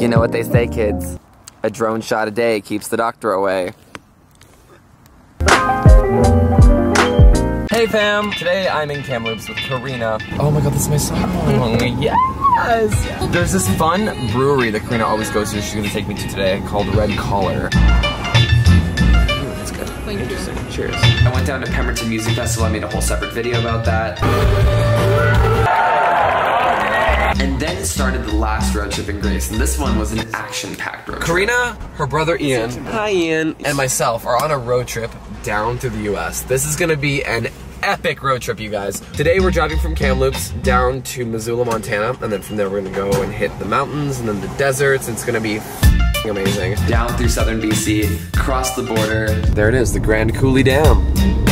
You know what they say, kids? A drone shot a day keeps the doctor away. Hey fam! Today I'm in Kamloops with Karina. Oh my god, this is my song. Yes! There's this fun brewery that Karina always goes to, she's gonna take me to today, called Red Collar. Ooh, that's good. Thank you. Cheers. I went down to Pemberton Music Festival, I made a whole separate video about that. And then started the last road trip in Grace, and this one was an action-packed road trip. Karina, her brother Ian, hi Ian, and myself are on a road trip down through the US. This is gonna be an epic road trip, you guys. Today we're driving from Kamloops down to Missoula, Montana, and then from there we're gonna go and hit the mountains and then the deserts. It's gonna be amazing. Down through southern BC, across the border. There it is, the Grand Coulee Dam.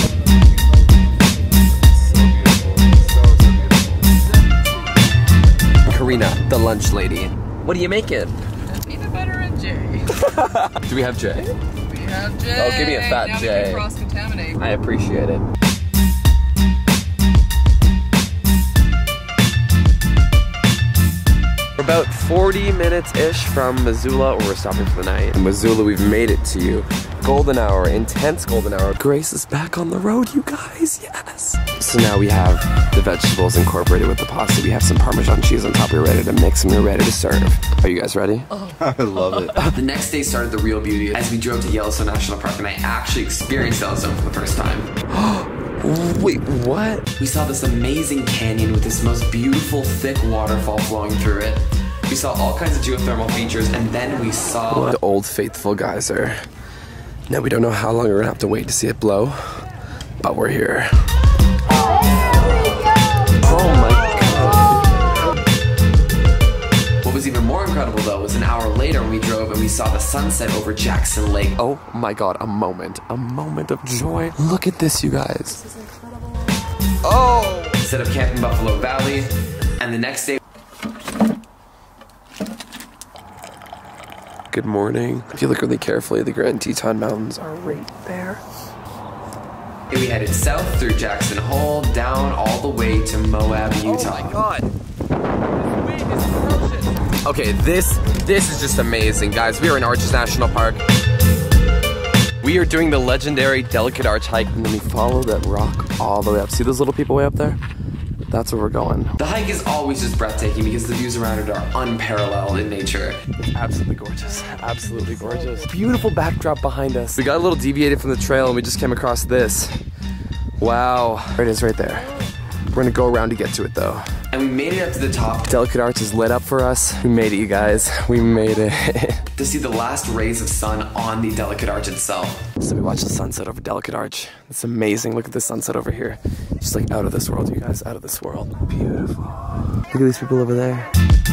Karina, the lunch lady. What do you make it? Peanut butter and J. Do we have J? We have J. Oh, give me a fat now J. We can cross-contaminate. I appreciate it. We're about 40 minutes-ish from Missoula, or we're stopping for the night. In Missoula, we've made it to you. Golden hour, intense golden hour. Grace is back on the road, you guys, yes. So now we have the vegetables incorporated with the pasta. We have some Parmesan cheese on top. We're ready to mix and we're ready to serve. Are you guys ready? Oh. I love it. The next day started the real beauty as we drove to Yellowstone National Park and I actually experienced Yellowstone for the first time. Wait, what? We saw this amazing canyon with this most beautiful thick waterfall flowing through it. We saw all kinds of geothermal features and then we saw the Old Faithful geyser. Now we don't know how long we're gonna have to wait to see it blow, but we're here. Oh my god. What was even more incredible though was an hour later when we drove and we saw the sunset over Jackson Lake. Oh my god, a moment of joy. Look at this, you guys. This is incredible. Oh! Set up camp in Buffalo Valley, and the next day. Good morning. If you look really carefully, the Grand Teton Mountains are right there. We headed south through Jackson Hole, down all the way to Moab, Utah. Oh my god. This wind is ferocious. Okay, this is just amazing, guys. We are in Arches National Park. We are doing the legendary Delicate Arch hike, and then we follow that rock all the way up. See those little people way up there? That's where we're going. The hike is always just breathtaking because the views around it are unparalleled in nature. It's absolutely gorgeous. Absolutely gorgeous. Beautiful backdrop behind us. We got a little deviated from the trail and we just came across this. Wow. There it is right there. We're gonna go around to get to it though. And we made it up to the top. Delicate Arch is lit up for us. We made it, you guys. We made it. To see the last rays of sun on the Delicate Arch itself. So we watched the sunset over Delicate Arch. It's amazing. Look at the sunset over here. Just like out of this world, you guys. Out of this world. Beautiful. Look at these people over there.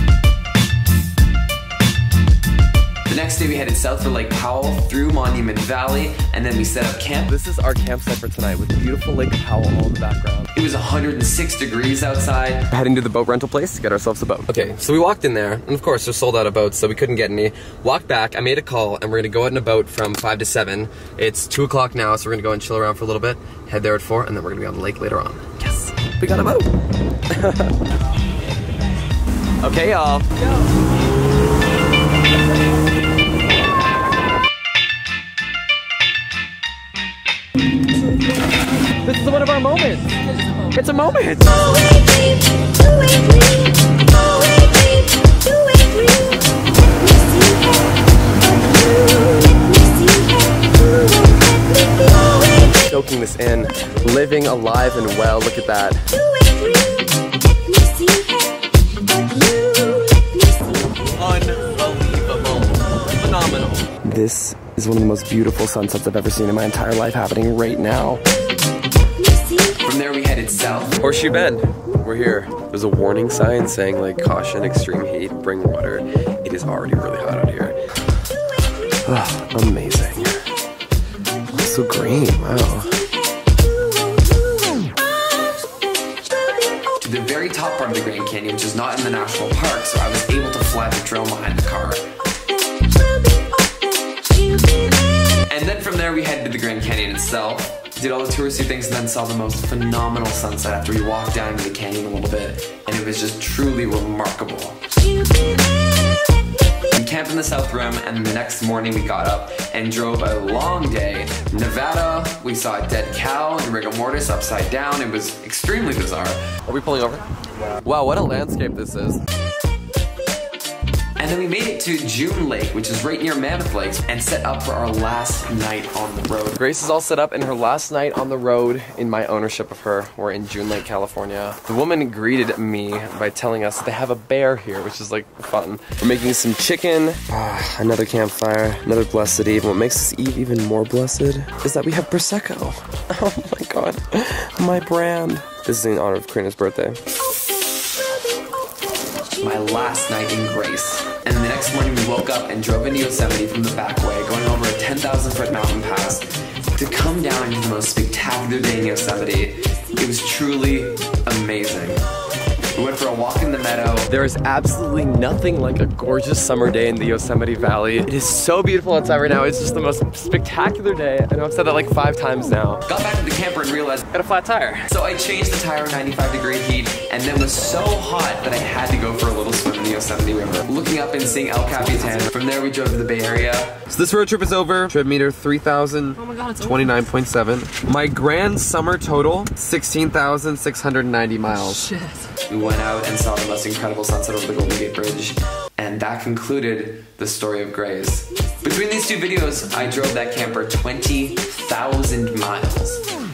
The next day we headed south for Lake Powell, through Monument Valley, and then we set up camp. This is our campsite for tonight with beautiful Lake Powell all in the background. It was 106 degrees outside. We're heading to the boat rental place to get ourselves a boat. Okay, so we walked in there, and of course they're sold out of boats, so we couldn't get any. Walked back, I made a call, and we're gonna go out in a boat from 5 to 7. It's 2 o'clock now, so we're gonna go and chill around for a little bit, head there at 4, and then we're gonna be on the lake later on. Yes, we got a boat. Okay, y'all. This is one of our moments. It's a moment. Soaking this in, living alive and well. Look at that. Unbelievable. Phenomenal. This is one of the most beautiful sunsets I've ever seen in my entire life, happening right now. From there we headed south. Horseshoe Bend. We're here. There's a warning sign saying like caution, extreme heat, bring water. It is already really hot out here. Oh, amazing. It's so green, wow. To the very top part of the Grand Canyon, which is not in the national park, so I was able to fly the drone behind the car. And then from there we headed to the Grand Canyon itself. Did all the touristy things and then saw the most phenomenal sunset after we walked down into the canyon a little bit. And it was just truly remarkable. In camped in the South Rim, and the next morning we got up and drove a long day. Nevada, we saw a dead cow and rigor mortis upside down. It was extremely bizarre. Are we pulling over? Wow, what a landscape this is. And then we made it to June Lake, which is right near Mammoth Lakes, and set up for our last night on the road. Grace is all set up in her last night on the road in my ownership of her. We're in June Lake, California. The woman greeted me by telling us they have a bear here, which is like fun. We're making some chicken. Another campfire, another blessed eve. What makes this eve even more blessed is that we have Prosecco. Oh my God, my brand. This is in honor of Karina's birthday. My last night in Grace. And the next morning we woke up and drove into Yosemite from the back way, going over a 10,000-foot mountain pass to come down into the most spectacular day in Yosemite. It was truly amazing. We went for a walk in the meadow. There is absolutely nothing like a gorgeous summer day in the Yosemite Valley. It is so beautiful outside right now. It's just the most spectacular day. I know I've said that like 5 times now. Got back to the camper and realized I got a flat tire. So I changed the tire in 95-degree heat, and then was so hot that I had to go for a little swim in the Yosemite River. Looking up and seeing El Capitan. From there we drove to the Bay Area. So this road trip is over. Trip meter 3,029.7. My grand summer total, 16,690 miles. Shit. We went out and saw the most incredible sunset over the Golden Gate Bridge, and that concluded the story of Grace. Between these 2 videos, I drove that camper 20,000 miles.